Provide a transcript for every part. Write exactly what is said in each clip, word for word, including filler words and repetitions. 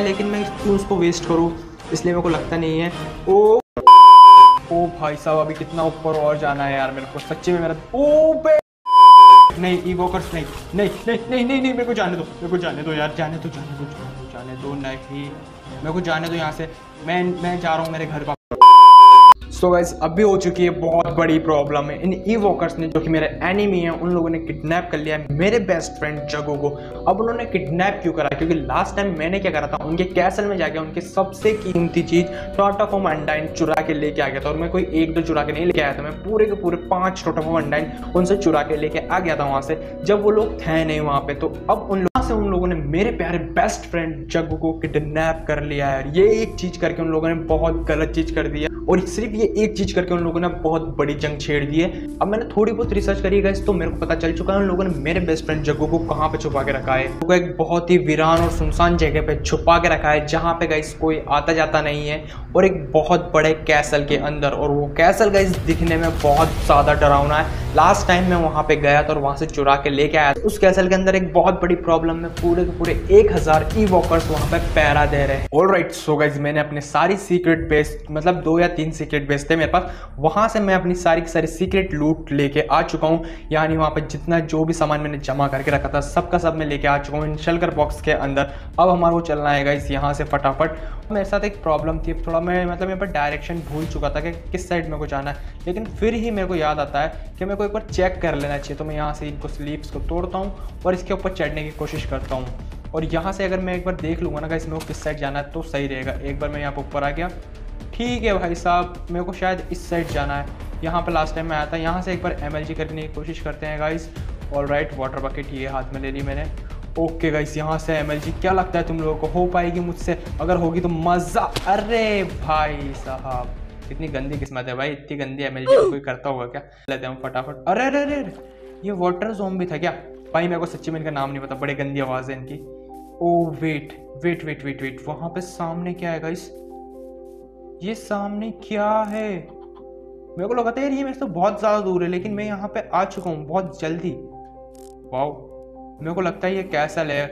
है, लेकिन मैं क्यों उसको वेस्ट करूँ, इसलिए मेरे को लगता नहीं है। ओ ओ भाई साहब, अभी कितना ऊपर और जाना है यार मेरे को, सच्ची में मेरा ओ बे नहीं इवोकर्स नहीं नहीं नहीं नहीं नहीं नहीं मेरे को जाने दो, मेरे को जाने दो यार, जाने दो जाने दो जाने दो जाने दो नहीं, मेरे को जाने दो यहाँ से। मैं मैं जा रहा हूँ मेरे घर का। सो गाइस, अभी हो चुकी है बहुत बड़ी प्रॉब्लम है। इन इवोकर्स ने, जो कि मेरे एनिमी है, उन लोगों ने किडनैप कर लिया है मेरे बेस्ट फ्रेंड जगो को। अब उन्होंने किडनैप क्यों करा, क्योंकि लास्ट टाइम मैंने क्या करा था, उनके कैसल में जाके उनके सबसे कीमती चीज टॉट ऑफ अंडाइन चुरा के लेके आ गया था। और मैं कोई एक दो चुरा के नहीं लेके आया था, मैं पूरे के पूरे पांच टॉट ऑफ अंडाइन उनसे चुरा के लेके आ गया था वहां से, जब वो लोग थे नहीं वहां पे। तो अब उन लोगों से उन लोगों ने मेरे प्यारे बेस्ट फ्रेंड जग्गू को किडनैप कर लिया है। ये एक चीज करके उन लोगों ने बहुत गलत चीज कर दी है, और सिर्फ ये एक चीज करके उन लोगों ने बहुत बड़ी जंग छेड़ दी है। अब मैंने थोड़ी बहुत रिसर्च करी गाइस, तो मेरे को पता चल चुका है उन लोगों ने मेरे बेस्ट फ्रेंड जग्गू को कहाँ पे छुपा के रखा है। वो एक बहुत ही वीरान और सुनसान जगह पे छुपा के रखा है, जहाँ पे गाइस कोई आता जाता नहीं है, और एक बहुत बड़े कैसल के अंदर। और वो कैसल गाइस दिखने में बहुत ज्यादा डरावना है। लास्ट टाइम मैं वहां पे गया था और वहां से चुरा के लेके आया। उस कैसल के अंदर एक बहुत बड़ी प्रॉब्लम में पूरे के पूरे एक हजार इवोकर्स वहां पे पहरा दे रहे हैं। ऑलराइट, सो गाइस, मैंने अपने सारी सीक्रेट बेस, मतलब दो या तीन सीक्रेट बेस थे मेरे पास, वहां से मैं अपनी सारी की सारी सीक्रेट लूट लेके आ चुका हूं। यानी वहां पे जितना जो भी सामान मैंने जमा करके रखा था, सबका सब मैं लेके आ चुका हूँ इन शलकर बॉक्स के अंदर। अब हमारा वो चलना है गाइस यहाँ से फटाफट। मेरे साथ एक प्रॉब्लम थी, थोड़ा मैं मतलब यहाँ पर डायरेक्शन भूल चुका था कि किस साइड मेरे को जाना है, लेकिन फिर ही मेरे को याद आता है कि मेरे को एक बार चेक कर लेना चाहिए। तो मैं यहाँ से इनको स्लीप्स को तोड़ता हूँ और इसके ऊपर चढ़ने की कोशिश करता हूँ। और यहाँ से अगर मैं एक बार देख लूँगा ना गाइस मेरे को किस साइड जाना है, तो सही रहेगा। एक बार मैं यहाँ पर ऊपर आ गया, ठीक है भाई साहब, मेरे को शायद इस साइड जाना है। यहाँ पर लास्ट टाइम मैं आया था। यहाँ से एक बार एम एल जी करने की कोशिश करते हैं guys. All right, water bucket ये हाथ में ले ली मैंने। ओके गाइस, यहाँ से एम एल जी क्या लगता है तुम लोगों को हो पाएगी मुझसे? अगर होगी तो मज़ा। अरे भाई साहब, इतनी गंदी किस्मत है भाई, इतनी गंदी एम एल जी कोई करता होगा क्या? लेते हैं फटाफट। अरे अरे अरे, ये वाटर ज़ॉम्बी था क्या भाई? मेरे को सच्ची में इनका नाम नहीं पता, बड़ी गंदी आवाज़ है इनकी। Oh wait wait wait wait wait, वहाँ पे सामने क्या है गाइस? ये सामने क्या है? मेरे को लगा था यार ये मेरे से तो बहुत ज़्यादा दूर है, लेकिन मैं यहाँ पे आ चुका हूँ बहुत जल्दी। वाओ, मेरे को लगता है ये कैसल है।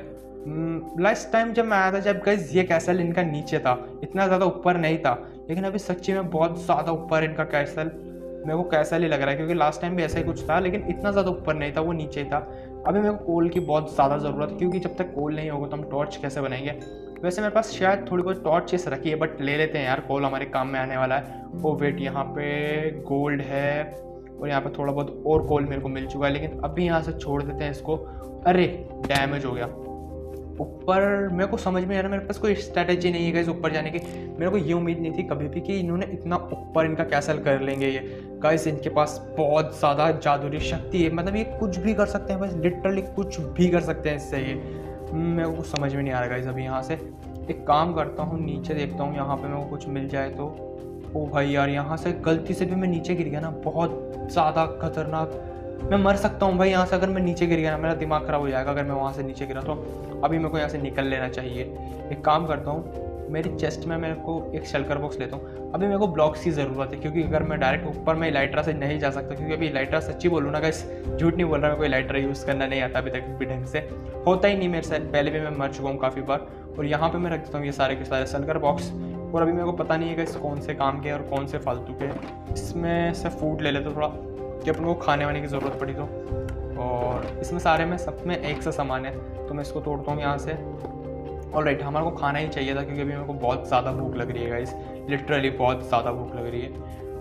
लास्ट टाइम जब मैं आया था, जब गाइस ये कैसल इनका नीचे था, इतना ज़्यादा ऊपर नहीं था, लेकिन अभी सच्ची में बहुत ज़्यादा ऊपर इनका कैसल। मेरे को कैसल ही लग रहा है, क्योंकि लास्ट टाइम भी ऐसा ही कुछ था, लेकिन इतना ज़्यादा ऊपर नहीं था, वो नीचे था। अभी मेरे को कोल की बहुत ज़्यादा ज़रूरत है, क्योंकि जब तक कोल नहीं होगा तो हम टॉर्च कैसे बनाएंगे? वैसे मेरे पास शायद थोड़ी बहुत टॉर्चेस रखी है, बट ले लेते हैं यार, कोल हमारे काम में आने वाला है। ओ वेट, यहाँ पे गोल्ड है, और यहाँ पे थोड़ा बहुत और कोल मेरे को मिल चुका है, लेकिन अभी यहाँ से छोड़ देते हैं इसको। अरे डैमेज हो गया ऊपर। मेरे को समझ में आ रहा है, मेरे पास कोई स्ट्रैटेजी नहीं है गाइस ऊपर जाने की। मेरे को ये उम्मीद नहीं थी कभी भी कि इन्होंने इतना ऊपर इनका कैसल कर लेंगे। ये गाइस इनके पास बहुत ज़्यादा जादुई शक्ति है, मतलब ये कुछ भी कर सकते हैं, बस लिटरली कुछ भी कर सकते हैं इससे। ये मेरे को समझ में नहीं आ रहा गाइस। अभी यहाँ से एक काम करता हूँ, नीचे देखता हूँ, यहाँ पे मेरे को कुछ मिल जाए तो। ओ भाई यार, यहाँ से गलती से भी मैं नीचे गिर गया ना, बहुत ज़्यादा खतरनाक, मैं मर सकता हूँ भाई यहाँ से। अगर मैं नीचे गिर गया ना, मेरा दिमाग ख़राब हो जाएगा अगर मैं वहाँ से नीचे गिरा तो। अभी मेरे को यहाँ से निकल लेना चाहिए। एक काम करता हूँ, मेरी चेस्ट में मेरे को एक शलकर बॉक्स लेता हूँ। अभी मेरे को ब्लॉक्स की ज़रूरत है, क्योंकि अगर मैं डायरेक्ट ऊपर में इलाइट्रा से नहीं जा सकता, क्योंकि अभी इलाइट्रा, सच्ची बोलूँ ना गाइस, झूठ नहीं बोल रहा, मेरे को इलाइट्रा यूज़ करना नहीं आता अभी तक भी ढंग से, होता ही नहीं मेरे से। पहले भी मैं मर चुका हूँ काफ़ी बार। और यहाँ पर मैं रख देता हूँ ये सारे के सारे शलकर बॉक्स। और अभी मेरे को पता नहीं है कि कौन से काम के और कौन से फालतू के। इसमें से फूड ले लेते थोड़ा, कि अपन को खाने वाने की ज़रूरत पड़ी तो। और इसमें सारे में सब में एक सा सामान है, तो मैं इसको तोड़ता हूँ यहाँ से। ऑलराइट, हमारे को खाना ही चाहिए था, क्योंकि अभी मेरे को बहुत ज़्यादा भूख लग रही है गाइस, लिटरली बहुत ज़्यादा भूख लग रही है।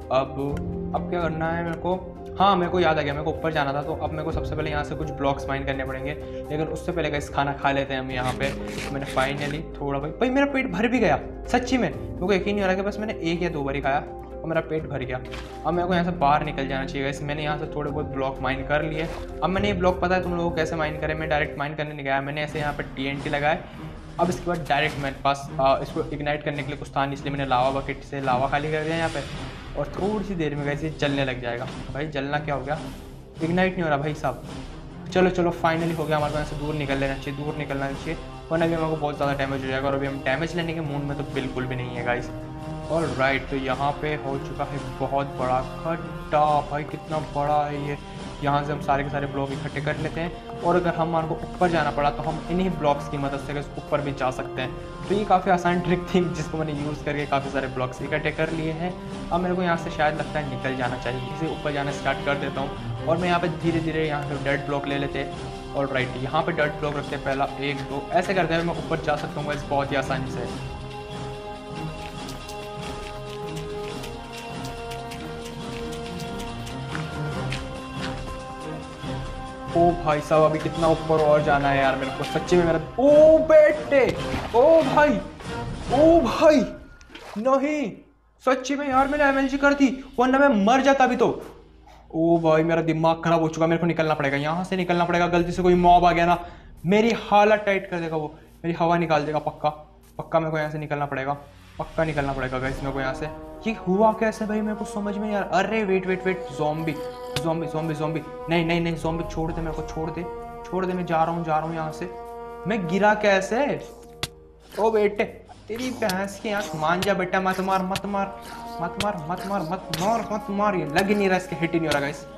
अब अब क्या करना है मेरे को? हाँ, मेरे को याद आ गया, मेरे को ऊपर जाना था। तो अब मेरे को सबसे पहले यहाँ से कुछ ब्लॉक्स माइन करने पड़ेंगे, लेकिन उससे पहले गाइस खाना खा लेते हैं हम यहाँ पे। तो मैंने फाइनली थोड़ा भाई भाई मेरा पेट भर भी गया सच्ची में। मेरे को यकीन नहीं हो रहा कि बस मैंने एक या दो बार ही खाया और मेरा पेट भर गया। अब मेरे को यहाँ से बाहर निकल जाना चाहिए गाइस। मैंने यहाँ से थोड़े बहुत ब्लॉक माइन कर लिए। अब मैंने ये ब्लॉक पता है तुम लोगों को कैसे माइन करें, मैं डायरेक्ट माइन करने नहीं गया, मैंने ऐसे यहाँ पर टी एन टी लगाए। अब इसके बाद डायरेक्ट मेरे पास आ, इसको इग्नाइट करने के लिए कुछ था नहीं, इसलिए मैंने लावा बकेट से लावा खाली कर दिया यहाँ पे। और थोड़ी सी देर में गाइस ये जलने लग जाएगा। भाई जलना क्या हो गया? इग्नाइट नहीं हो रहा भाई साहब। चलो चलो, फाइनली हो गया हमारे पास। दूर निकल लेना चाहिए, दूर निकलना चाहिए, वरना भी हमारे को बहुत ज़्यादा डैमेज हो जाएगा। और अभी हम डैमेज लेने के मूड में तो बिल्कुल भी नहीं है गाइस। और राइट, तो यहाँ पे हो चुका है बहुत बड़ा खड्डा। भाई कितना बड़ा है ये, यहाँ से हम सारे के सारे ब्लॉक इकट्ठे कर लेते हैं और अगर हमारे को ऊपर जाना पड़ा तो हम इन्हीं ब्लॉक्स की मदद से ऊपर भी जा सकते हैं। तो ये काफ़ी आसान ट्रिक थी जिसको मैंने यूज़ करके काफ़ी सारे ब्लॉक्स इकट्ठे कर लिए हैं। अब मेरे को यहाँ से शायद लगता है निकल जाना चाहिए, इसे ऊपर जाना स्टार्ट कर देता हूँ और मैं यहाँ पे धीरे धीरे यहाँ पे डेड ब्लॉक ले लेते हैं। और राइट यहाँ पे डेड ब्लॉक रखते हैं, पहला एक दो, ऐसे करते हुए मैं ऊपर जा सकता हूँ बहुत ही आसानी से। ओ भाई साहब अभी कितना ऊपर और जाना है यार मेरे को सच्ची में मेरा। ओ बेटे, ओ भाई, ओ भाई नहीं सच्ची में यार मैंने एमएलजी कर दी वरना मैं मर जाता अभी तो। ओ भाई मेरा दिमाग खराब हो चुका, मेरे को निकलना पड़ेगा, यहाँ से निकलना पड़ेगा। गलती से कोई मॉब आ गया ना मेरी हालत टाइट कर देगा, वो मेरी हवा निकाल देगा। पक्का पक्का मेरे को यहाँ से निकलना पड़ेगा, पक्का निकलना पड़ेगा गाइस मेरे को यहाँ से। ये हुआ कैसे भाई मेरे को समझ में यार। अरे wait wait wait zombie zombie zombie zombie नहीं नहीं नहीं ज़ॉम्बी छोड़ दे मेरे को, छोड़ दे छोड़ दे, मैं जा रहा हूँ जा रहा हूँ यहाँ से। मैं गिरा कैसे? ओ बेटे तेरी भैंस की आँख, मान जा बेटा, मत मार मत मार मत मार मत मार मत मार मत मार। ये लग ही नहीं रहा, इसके हिट ही नहीं हो रहा गाइस।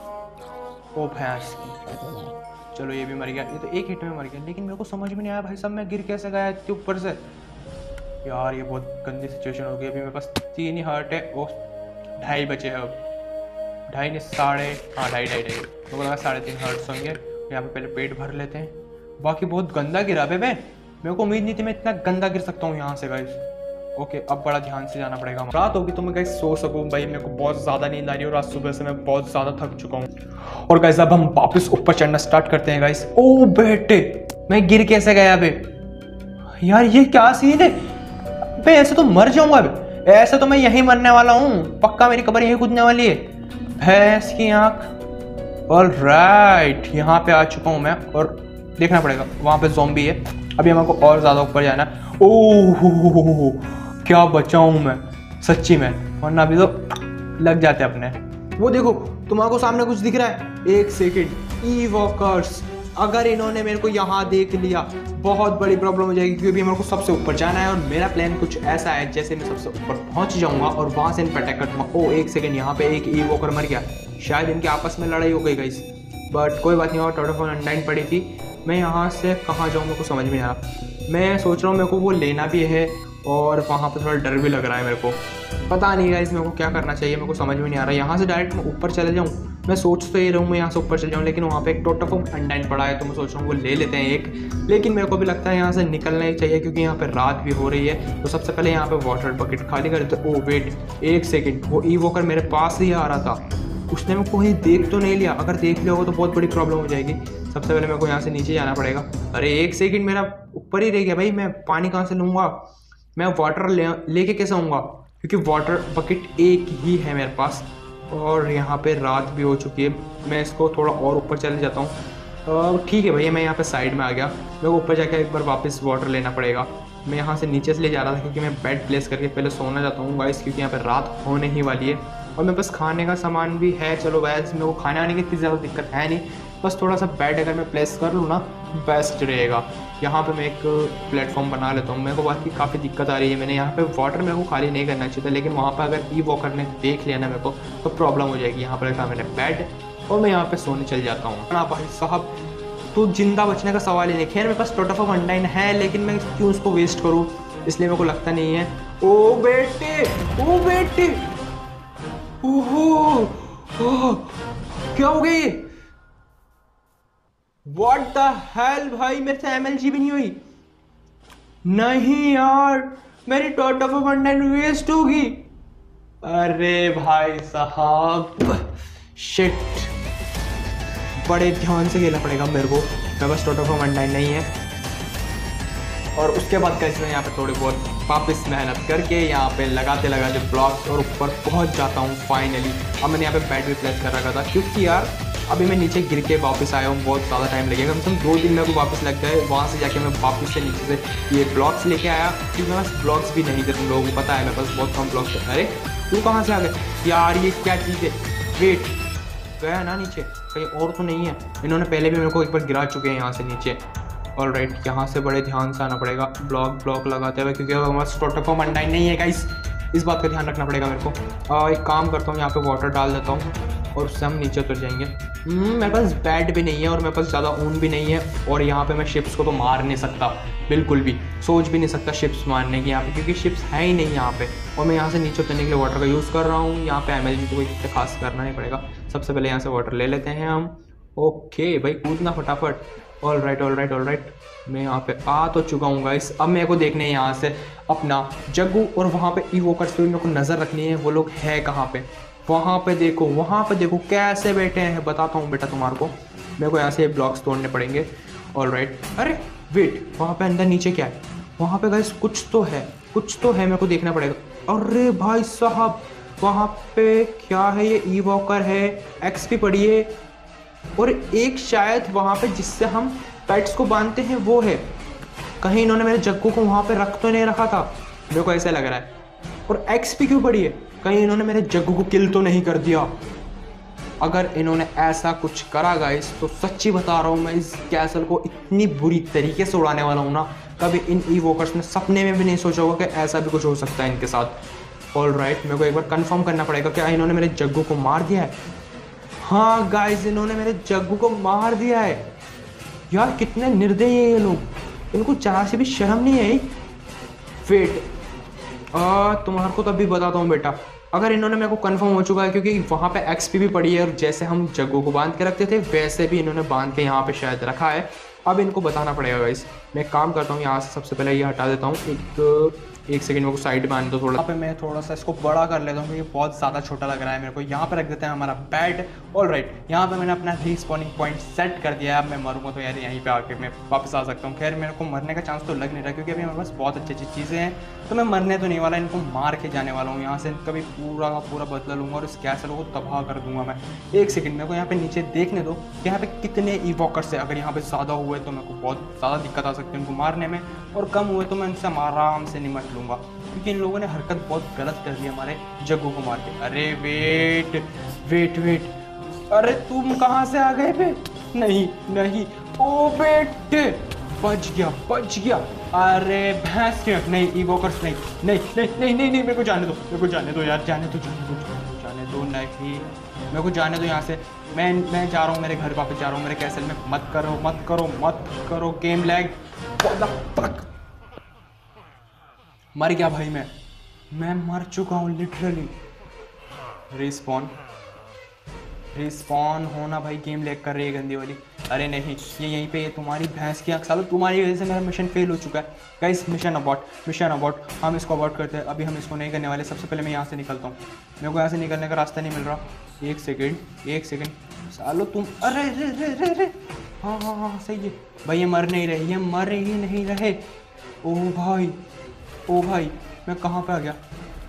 ओ भैंस की, चलो ये भी मर गया, ये तो एक हिट में मर गया। लेकिन मेरे को समझ में नहीं आया भाई साहब मैं गिर कैसे गया इतने ऊपर से यार। ये बहुत गंदी सिचुएशन हो गई। अभी मेरे पास तीन ही हार्ट है, ओ ढाई बचे हैं अब, ढाई ने साढ़े, हाँ ढाई ढाई ढाई मेरे को लगा साढ़े तीन हार्ट्स होंगे। यहाँ पे पहले पेट भर लेते हैं। बाकी बहुत गंदा गिरा बे मैं, मेरे को उम्मीद नहीं थी मैं इतना गंदा गिर सकता हूँ यहाँ से गाइस। ओके अब बड़ा ध्यान से जाना पड़ेगा। रात होगी तो मैं गाइस सो सकूँ भाई, मेरे को बहुत ज़्यादा नींद आ रही है और आज सुबह से मैं बहुत ज़्यादा थक चुका हूँ। और गाइस अब हम वापस ऊपर चढ़ना स्टार्ट करते हैं गाइस। ओ बेटे मैं गिर कैसे गया बे यार, ये क्या सीन है बे? ऐसे तो मर जाऊंगा बे, ऐसे तो मैं यहीं मरने वाला हूँ, पक्का मेरी कब्र यहीं कूदने वाली है। भैंस की आंख। ऑल राइट यहाँ पे आ चुका हूँ मैं और देखना पड़ेगा, वहाँ पे ज़ॉम्बी है। अभी हमको और ज़्यादा ऊपर जाना है। ओह क्या बचा हूँ मैं सच्ची में, वरना अभी तो लग जाते अपने। वो देखो तुम्हारे सामने कुछ दिख रहा है, एक सेकेंड। ईवॉकर्स, अगर इन्होंने मेरे को यहाँ देख लिया बहुत बड़ी प्रॉब्लम हो जाएगी, क्योंकि मेरे को सबसे ऊपर जाना है और मेरा प्लान कुछ ऐसा है जैसे मैं सबसे ऊपर पहुँच जाऊँगा और वहाँ से इन पर अटैक करूँगा। ओ एक सेकेंड, यहाँ पे एक ईवॉकर मर गया, शायद इनके आपस में लड़ाई हो गई गाइस, बट कोई बात नहीं। और टोटल अनडाइन पड़ी थी। मैं यहाँ से कहाँ जाऊँ मेरे को समझ में आ रहा। मैं सोच रहा हूँ मेरे को वो लेना भी है और वहाँ पर थोड़ा डर भी लग रहा है मेरे को, पता नहीं गाइस मेरे को क्या करना चाहिए, मेरे को समझ में नहीं आ रहा। यहाँ से डायरेक्ट मैं ऊपर चले जाऊँ, मैं सोच तो ये रहूँ मैं यहाँ से ऊपर चले जाऊँ, लेकिन वहाँ पे एक टोटोफॉर्म अनडाइन पड़ा है तो मैं सोच रहा हूँ वो ले लेते हैं एक। लेकिन मेरे को भी लगता है यहाँ से निकलना ही चाहिए क्योंकि यहाँ पे रात भी हो रही है। तो सबसे पहले यहाँ पे वाटर बकेट खाली कर देते। ओ वेट एक सेकेंड, वो ईवॉकर मेरे पास ही आ रहा था, उसने मेरे को कहीं देख तो नहीं लिया? अगर देख लिया होगा तो बहुत बड़ी प्रॉब्लम हो जाएगी। सबसे पहले मेरे को यहाँ से नीचे जाना पड़ेगा। अरे एक सेकेंड मेरा ऊपर ही रह गया भाई, मैं पानी कहाँ से लूँगा, मैं वाटर ले लेके कैसे आऊँगा, क्योंकि वाटर बकेट एक ही है मेरे पास और यहाँ पे रात भी हो चुकी है। मैं इसको थोड़ा और ऊपर चले जाता हूँ। ठीक है भैया मैं यहाँ पे साइड में आ गया, मेरे को ऊपर जाकर एक बार वापस वाटर लेना पड़ेगा। मैं यहाँ से नीचे से ले जा रहा था क्योंकि मैं बेड प्लेस करके पहले सोना चाहता हूँ गाइस, क्योंकि यहाँ पे रात होने ही वाली है और मेरे पास खाने का सामान भी है। चलो वैसे मेरे को खाने आने की इतनी ज़्यादा दिक्कत है नहीं, बस थोड़ा सा बेड अगर मैं प्लेस कर लूँ ना बेस्ट रहेगा। यहाँ पे मैं एक प्लेटफॉर्म बना लेता हूँ। मेरे को बाकी काफ़ी दिक्कत आ रही है, मैंने यहाँ पे वाटर मेरे को खाली नहीं करना चाहिए था, लेकिन वहाँ पर अगर ई वॉकर ने देख लिया ना मेरे को तो प्रॉब्लम हो जाएगी। यहाँ पर रखा मैंने बेड और मैं यहाँ पे सोने चल जाता हूँ ना। भाई साहब तो जिंदा बचने का सवाल ही नहीं। खैर मेरे पास टोटोफॉर्म अनडाइन है, लेकिन मैं क्यों उसको वेस्ट करूँ, इसलिए मेरे को लगता नहीं है। ओ बेटे ओ बेटे ओहो क्या हो गया ये, What the hell भाई, मेरे से एमएलजी भी नहीं हुई। नहीं यार मेरी टोटोफॉर्म अनडाइन वेस्ट होगी। अरे भाई साहब शिट, बड़े ध्यान से खेलना पड़ेगा मेरे को, मेरे पास टोटोफॉर्म अनडाइन नहीं है। और उसके बाद कैसे मैं यहाँ पे थोड़ी बहुत वापस मेहनत करके यहाँ पे लगाते लगाते ब्लॉक्स और ऊपर पहुँच जाता हूँ फाइनली। अब मैंने यहाँ पे बेड भी प्लेस कर रखा था क्योंकि यार अभी मैं नीचे गिर के वापस आया हूँ, बहुत ज़्यादा टाइम लगेगा, कम से कम दो दिन मेरे को वापस लग गए। वहाँ से जाके मैं वापस से नीचे से ये ब्लॉक्स लेके आया क्योंकि मेरे पास ब्लॉक्स भी नहीं थे, तुम लोगों को पता है मेरे पास बहुत कम ब्लॉक्स थे। अरे तू कहाँ से आ गए यार, ये क्या चीज़ है? वेट गया ना नीचे, कहीं और तो नहीं है? इन्होंने पहले भी मेरे को एक बार गिरा चुके हैं यहाँ से नीचे। ऑल राइट यहाँ से बड़े ध्यान से आना पड़ेगा ब्लॉक ब्लॉक लगाते हुए, क्योंकि हमारे टोटोफॉर्म अनडाइन नहीं है गाइस। इस बात का ध्यान रखना पड़ेगा मेरे को। आ, एक काम करता हूँ, यहाँ पे वाटर डाल देता हूँ और उससे हम नीचे उतर जाएंगे। मेरे पास बैट भी नहीं है और मेरे पास ज़्यादा ऊन भी नहीं है, और यहाँ पे मैं शिप्स को तो मार नहीं सकता, बिल्कुल भी सोच भी नहीं सकता शिप्स मारने की यहाँ पे, क्योंकि शिप्स है ही नहीं यहाँ पे। और मैं यहाँ से नीचे उतरने के लिए वाटर का यूज़ कर रहा हूँ। यहाँ पे एमएलजी तो कोई खास करना नहीं पड़ेगा। सबसे पहले यहाँ से वाटर ले लेते हैं हम। ओके भाई, कूदना फटाफट। All right all right all right, मैं यहाँ पे आ तो चुका हूँ गाइस। अब मेरे को देखने हैं यहाँ से अपना जग्गू, और वहाँ पे इवोकर्स पे मेरे को नज़र रखनी है, वो लोग है कहाँ पे। वहाँ पे देखो, वहाँ पे देखो कैसे बैठे हैं, बताता हूँ बेटा तुम्हारे को। मेरे को यहाँ से ब्लॉक्स तोड़ने पड़ेंगे। ऑल राइट, अरे वेट, वहाँ पे अंदर नीचे क्या है? वहाँ पे गाइस कुछ तो है, कुछ तो है, मेरे को देखना पड़ेगा। अरे भाई साहब, वहाँ पे क्या है? ये ई वॉकर है, एक्सपी पड़ी है, और एक शायद वहाँ पे जिससे हम पेट्स को बांधते हैं वो है। कहीं इन्होंने मेरे जग्गू को वहाँ पे रख तो नहीं रखा था, मेरे को ऐसा लग रहा है। और एक्सपी क्यों पड़ी है? कहीं इन्होंने मेरे जग्गू को किल तो नहीं कर दिया? अगर इन्होंने ऐसा कुछ करा गाइस, तो सच्ची बता रहा हूँ, मैं इस कैसल को इतनी बुरी तरीके से उड़ाने वाला हूँ ना, कभी इन ईवोकर्स ने सपने में भी नहीं सोचा होगा कि ऐसा भी कुछ हो सकता है इनके साथ। ऑल राइट, मेरे को एक बार कंफर्म करना पड़ेगा, क्या इन्होंने मेरे जग्गू को मार दिया है? हाँ गाइस, इन्होंने मेरे जग्गू को मार दिया है। यार कितने निर्दयी है ये लोग, इनको जरा से भी शर्म नहीं है। वेट, तुम्हारे को तब भी बताता हूँ बेटा, अगर इन्होंने मेरे को कंफर्म हो चुका है, क्योंकि वहाँ पे एक्सपी भी पड़ी है, और जैसे हम जग्गू को बांध के रखते थे वैसे भी इन्होंने बांध के यहाँ पे शायद रखा है। अब इनको बताना पड़ेगा गाइस। मैं एक काम करता हूँ, यहाँ से सबसे पहले ये हटा देता हूँ। एक एक सेकंड मेरे को साइड में आने दो थोड़ा। यहाँ पे मैं थोड़ा सा इसको बड़ा कर लेता हूँ, क्योंकि बहुत ज़्यादा छोटा लग रहा है मेरे को। यहाँ पे रख देते हैं हमारा बैट। ऑल राइट, यहाँ पे मैंने अपना रीस्पॉनिंग पॉइंट सेट कर दिया है। अब मैं मरूंगा तो यार यहीं पे आके मैं वापस आ सकता हूँ। खैर मेरे को मरने का चांस तो लग नहीं रहा, क्योंकि अभी मेरे पास बहुत अच्छी अच्छी चीज़ें हैं, तो मैं मरने तो नहीं वाला, इनको मार के जाने वाला हूँ यहाँ से। कभी पूरा का पूरा बदला लूँगा और इस कैसल को तबाह कर दूंगा मैं। एक सेकंड, मेरे को यहाँ पे नीचे देखने दो, यहाँ पे कितने ईवॉकर्स है। अगर यहाँ पे ज़्यादा हुए तो मेरे को बहुत ज़्यादा दिक्कत आ सकती है उनको मारने में, और कम हुए तो मैं इनसे आराम से निमट लूँगा, क्योंकि इन लोगों ने हरकत बहुत गलत कर दी हमारे जग्गू को मार के। अरे वेट वेट वेट, अरे तुम कहाँ से आ गए बे? नहीं नहीं, ओ बेटे, बच गया बच गया। अरे भैंस के, नहीं इवोकर्स नहीं नहीं नहीं नहीं नहीं नहीं, मेरे को जाने दो, मेरे को जाने दो यार, जाने दो जाने दो जाने दो, नहीं मेरे को जाने दो यहाँ से। मैं मैं जा रहा हूँ मेरे घर वापस जा रहा हूँ, मेरे कैसल में मत करो मत करो मत करो गेम लैग। मर गया भाई, मैं मैं मर चुका हूँ लिटरली। रिस्पॉन रिस्पॉन होना भाई, गेम लैग कर रही है गंदी वाली। अरे नहीं, ये यहीं पे, ये तुम्हारी भैंस की आँख, सालो तुम्हारी वजह से मेरा मिशन फेल हो चुका है guys. Mission abort, mission abort, हम इसको अबॉर्ट करते हैं। अभी हम इसको नहीं करने वाले। सबसे पहले मैं यहाँ से निकलता हूँ, मेरे को यहाँ से निकलने का रास्ता नहीं मिल रहा। एक सेकेंड एक सेकेंड, सालो तुम, अरे रे रे रे रे, हाँ हाँ हाँ सही है भाई, ये मर नहीं रहे, ये मर ही नहीं रहे। ओ भाई ओ भाई, मैं कहाँ पे आ गया?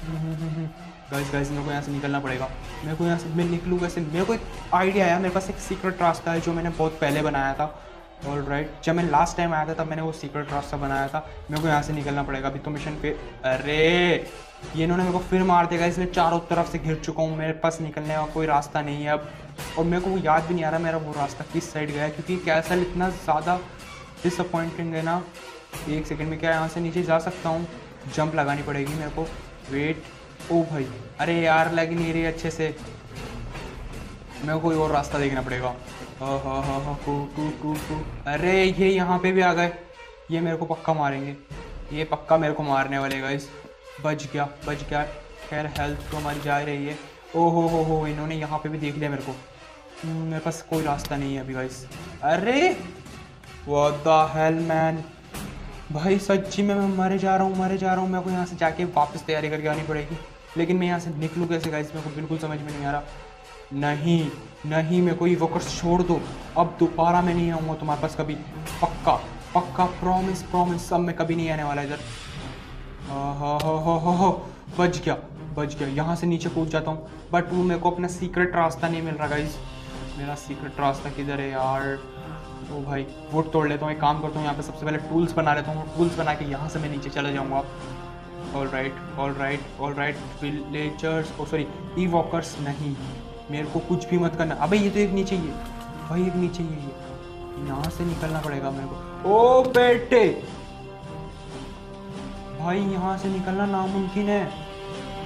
गाइस गाइस, मेरे को यहाँ से निकलना पड़ेगा। मेरे को यहाँ से, मैं निकलूँ कैसे? मेरे को एक आइडिया आया, मेरे पास एक सीक्रेट रास्ता है जो मैंने बहुत पहले बनाया था। ऑल राइट, जब मैं लास्ट टाइम आया था तब मैंने वो सीक्रेट रास्ता बनाया था। मेरे को यहाँ से निकलना पड़ेगा अभी तो मिशन पे। अरे ये इन्होंने मेरे को फिर मार देगा, इसलिए चारों तरफ से घिर चुका हूँ, मेरे पास निकलने का कोई रास्ता नहीं है अब। और मेरे को वो याद भी नहीं आ रहा मेरा वो रास्ता किस साइड गया है, क्योंकि कैसल इतना ज़्यादा डिसअपॉइंटिंग है ना। एक सेकेंड में क्या यहाँ से नीचे जा सकता हूँ? जंप लगानी पड़ेगी मेरे को। वेट, ओ भाई, अरे यार लग नहीं रही अच्छे से, मेरे को कोई और रास्ता देखना पड़ेगा। हाँ हाँ हाँ हाँ, टू टू टू टू, अरे ये यहाँ पे भी आ गए, ये मेरे को पक्का मारेंगे, ये पक्का मेरे को मारने वाले गाइस। बच गया बच गया, खैर हेल्थ तो हमारी जा रही है। ओ हो हो हो, इन्होंने यहाँ पे भी देख लिया मेरे को। मेरे पास कोई रास्ता नहीं है अभी गाइस। अरे व्हाट द हेल मैन, भाई सच्ची में मैं मरे जा रहा हूँ मरे जा रहा हूँ। मेरे को यहाँ से जाके वापस तैयारी करके आनी पड़ेगी, लेकिन मैं यहाँ से निकलूँ कैसे गाइस? मेरे को बिल्कुल समझ में नहीं आ रहा। नहीं नहीं, मेरे को इवोकर्स छोड़ दो, अब दोबारा मैं नहीं आऊँगा तुम्हारे पास कभी, पक्का पक्का, प्रॉमिस प्रॉमिस, अब मैं कभी नहीं आने वाला इधर। हाँ हाँ हाँ हाँ हाँ हाँ, बच गया बच गया। यहाँ से नीचे कूद जाता हूँ, बट वो मेरे को अपना सीक्रेट रास्ता नहीं मिल रहा गाइस। मेरा सीक्रेट रास्ता किधर है यार? ओ भाई, वुड तोड़ लेता हूँ, एक काम करता हूँ, यहाँ पे सबसे पहले टूल्स बना लेता हूँ। टूल्स बना के यहाँ से मैं नीचे चला जाऊँगा। All right all right all right, villagers, oh sorry evokers नहीं, मेरे को कुछ भी मत करना। अबे ये तो एक नीचे ही है भाई, एक नीचे ही है, यहाँ से निकलना पड़ेगा मेरे को। ओ बेटे भाई, यहाँ से निकलना नामुमकिन है।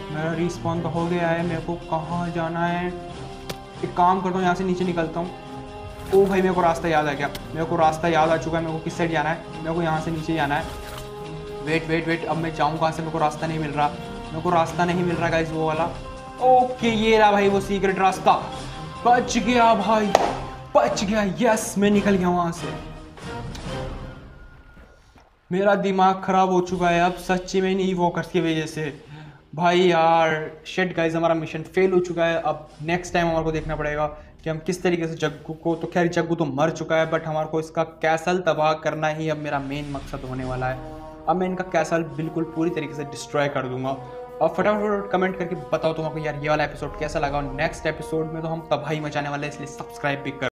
मेरा रिस्पॉन तो हो गया है, मेरे को कहाँ जाना है? एक काम करता हूँ, यहाँ से नीचे निकलता हूँ। ओ भाई मेरे को रास्ता याद आ गया, मेरे को रास्ता याद आ चुका है। मेरे को किस साइड जाना है? मेरे को यहाँ से नीचे जाना है। वेट वेट वेट, अब मैं जाऊँ कहाँ से? मेरे को रास्ता नहीं मिल रहा, मेरे को रास्ता नहीं मिल रहा गाइस वो वाला। ओके ये रहा भाई वो सीक्रेट रास्ता। बच गया भाई, बच गया। यस मैं निकल गया वहाँ से। मेरा दिमाग खराब हो चुका है अब सच्ची में नहीं वॉकर्स की वजह से। भाई यार शिट गाइस, हमारा मिशन फेल हो चुका है। अब नेक्स्ट टाइम हमारे को देखना पड़ेगा कि हम किस तरीके से जग्गू को, तो खैर जग्गू तो मर चुका है, बट हमारे को इसका कैसल तबाह करना ही अब मेरा मेन मकसद होने वाला है। अब मैं इनका कैसल बिल्कुल पूरी तरीके से डिस्ट्रॉय कर दूंगा। और फटाफट कमेंट करके बताओ तुमको यार ये वाला एपिसोड कैसा लगा। और नेक्स्ट एपिसोड में तो हम तबाही मचाने वाले हैं, इसलिए सब्सक्राइब भी कर